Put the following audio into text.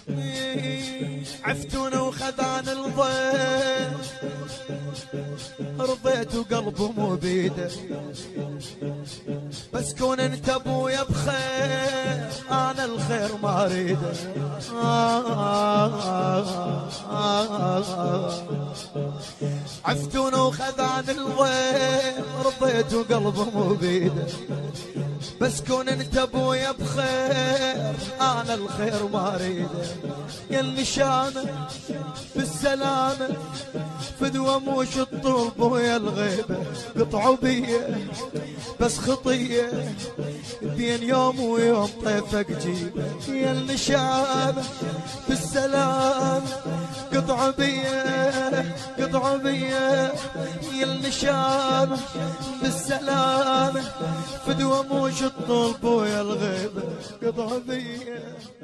عفتوني وخذان الضيف، رضيت وقلبه مو بيده، بس كون انت ابويا بخير انا الخير ما اريده. عفتوني وخذان الضيف، رضيت وقلبه مو بيده، بس كون انت ابويا بخير انا الخير ما اريده. يا النشامه بالسلامه فدوى موش الطلب ويا الغيبه، قطعوا بيه بس خطيه بين يوم ويوم طيفك جيبه. يا النشامه بالسلامه قطعوا بيه قطعوا بيه، يا النشامه بالسلامه فدوى موش الطلب ويا الغيبه، قطعوا بيه.